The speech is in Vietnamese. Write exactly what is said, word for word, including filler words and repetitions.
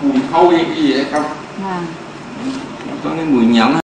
mùi hôi hay cái gì hay không? Vâng. Có cái mùi nhẫn